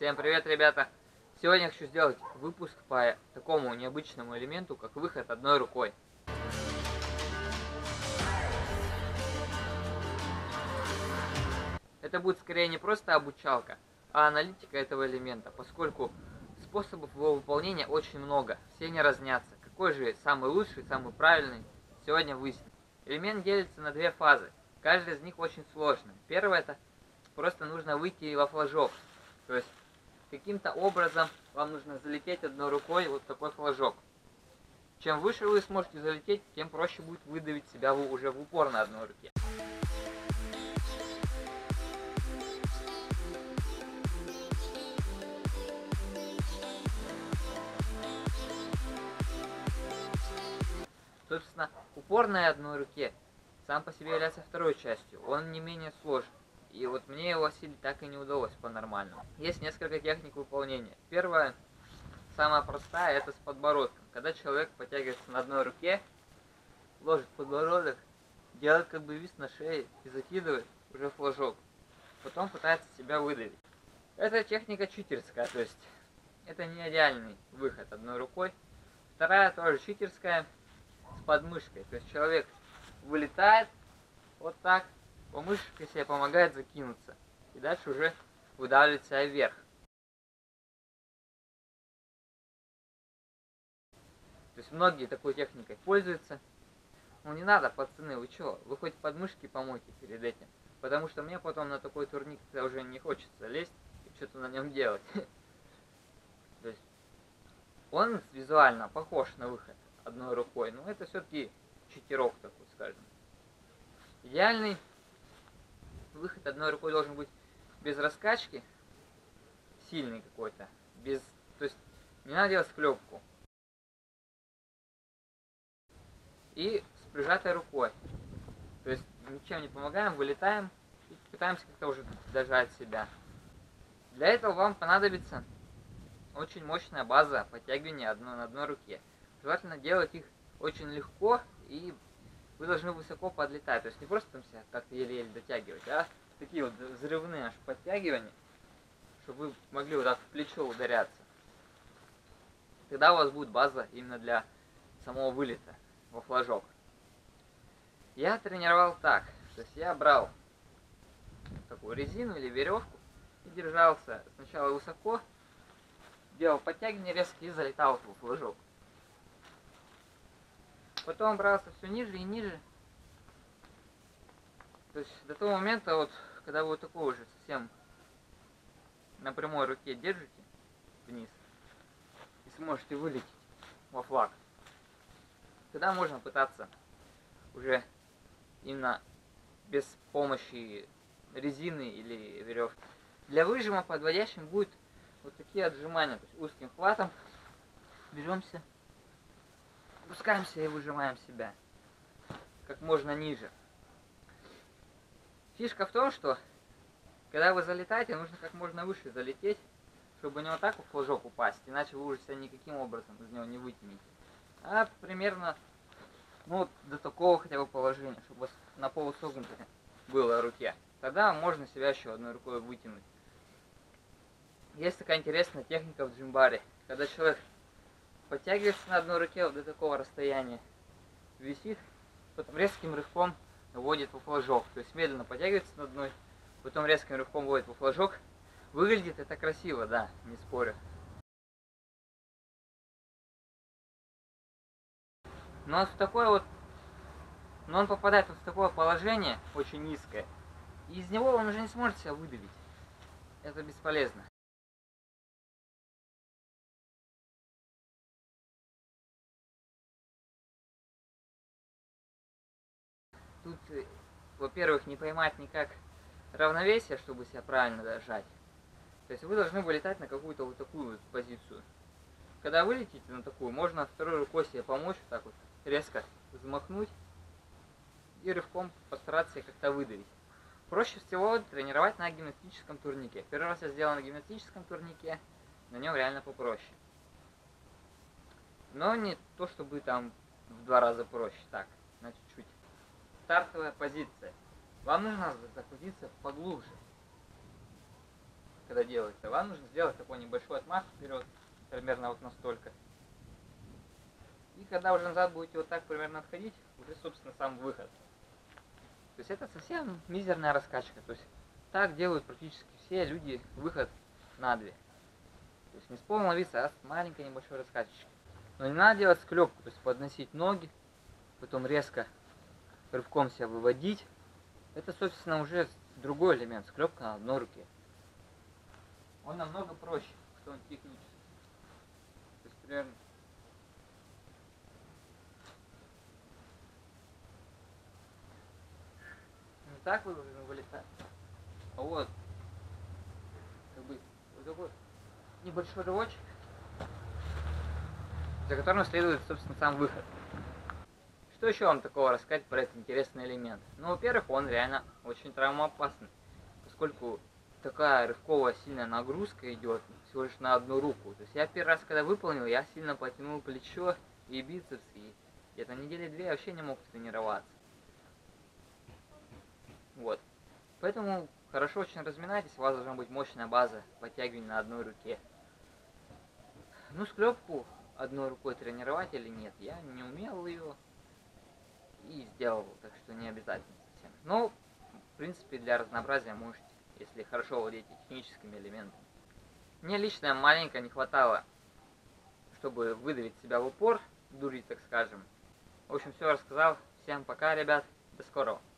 Всем привет, ребята! Сегодня я хочу сделать выпуск по такому необычному элементу, как выход одной рукой. Это будет скорее не просто обучалка, а аналитика этого элемента, поскольку способов его выполнения очень много, все не разнятся. Какой же самый лучший, самый правильный, сегодня выясним. Элемент делится на две фазы, каждая из них очень сложная. Первая — это просто нужно выйти во флажок, то есть каким-то образом вам нужно залететь одной рукой вот такой флажок. Чем выше вы сможете залететь, тем проще будет выдавить себя уже в упор на одной руке. Собственно, упор на одной руке сам по себе является второй частью, он не менее сложен. И вот мне его осилить так и не удалось по-нормальному. Есть несколько техник выполнения. Первая, самая простая, это с подбородком. Когда человек подтягивается на одной руке, ложит подбородок, делает как бы вис на шее и закидывает уже флажок. Потом пытается себя выдавить. Эта техника читерская, то есть это не реальный выход одной рукой. Вторая тоже читерская, с подмышкой. То есть человек вылетает вот так, подмышка себе помогает закинуться. И дальше уже выдавливает себя вверх. То есть многие такой техникой пользуются. Ну не надо, пацаны, вы чё? Вы хоть подмышки помойте перед этим. Потому что мне потом на такой турник уже не хочется лезть и что-то на нем делать. То есть он визуально похож на выход одной рукой, но это все-таки читерок такой, скажем. Идеальный выход одной рукой должен быть без раскачки, сильный какой-то, без, то есть не надо делать склепку. И с прижатой рукой. То есть ничем не помогаем, вылетаем и пытаемся как-то уже дожать себя. Для этого вам понадобится очень мощная база подтягивания на одной руке. Желательно делать их очень легко, и вы должны высоко подлетать. То есть не просто там себя как-то еле-еле дотягивать, а такие вот взрывные аж подтягивания, чтобы вы могли вот так в плечо ударяться. Тогда у вас будет база именно для самого вылета во флажок. Я тренировал так, то есть я брал такую резину или веревку и держался сначала высоко, делал подтягивание резко и залетал в флажок. Потом брался все ниже и ниже. То есть до того момента, вот, когда вы вот такой уже совсем на прямой руке держите вниз и сможете вылететь во флаг, тогда можно пытаться уже именно без помощи резины или веревки. Для выжима подводящим будет вот такие отжимания, то есть узким хватом беремся, опускаемся и выжимаем себя как можно ниже. Фишка в том, что когда вы залетаете, нужно как можно выше залететь, чтобы не вот так в флажок упасть, иначе вы уже себя никаким образом из него не вытянете. А примерно ну, до такого хотя бы положения, чтобы у вас на полусогнутой было руке. Тогда можно себя еще одной рукой вытянуть. Есть такая интересная техника в джимбаре, когда человек подтягивается на одной руке вот до такого расстояния, висит, потом резким рывком вводит во флажок. То есть медленно подтягивается на одной, потом резким рывком вводит во флажок. Выглядит это красиво, да, не спорю. Но он попадает вот в такое положение очень низкое, и из него он уже не сможет себя выдавить. Это бесполезно. Тут, во-первых, не поймать никак равновесие, чтобы себя правильно дожать. То есть вы должны вылетать на какую-то вот такую вот позицию. Когда вы летите на такую, можно второй рукой себе помочь, вот так вот резко взмахнуть и рывком постараться себя как-то выдавить. Проще всего тренировать на гимнастическом турнике. Первый раз я сделал на гимнастическом турнике, на нем реально попроще. Но не то, чтобы там в 2 раза проще, так, на чуть-чуть. Стартовая позиция. Вам нужна эта позиция поглубже. когда делается. Вам нужно сделать такой небольшой отмах вперед, примерно вот настолько. И когда уже назад будете вот так примерно отходить, уже, собственно, сам выход. То есть это совсем мизерная раскачка. То есть так делают практически все люди выход на 2. То есть не с полного веса, а с маленькой небольшой раскачечки. Но не надо делать склепку, то есть подносить ноги, потом резко рывком себя выводить. Это, собственно, уже другой элемент, склепка на одной руке. Он намного проще, что он технически. То есть примерно... Не так вы вылетаете, а вот, как бы, вот такой небольшой рывочек, за которым следует, собственно, сам выход. Что еще вам такого рассказать про этот интересный элемент? Ну, во-первых, он реально очень травмоопасный, поскольку такая рывковая сильная нагрузка идет всего лишь на одну руку. То есть я первый раз, когда выполнил, я сильно потянул плечо и бицепс, и где-то недели 2 я вообще не мог тренироваться. Вот. Поэтому хорошо очень разминайтесь, у вас должна быть мощная база подтягивания на одной руке. Ну, склепку одной рукой тренировать или нет, я не умел ее и сделал, так что не обязательно совсем. Но, в принципе, для разнообразия можете, если хорошо владеете техническими элементами. Мне лично маленько не хватало, чтобы выдавить себя в упор, дурить, так скажем. В общем, все рассказал. Всем пока, ребят, до скорого.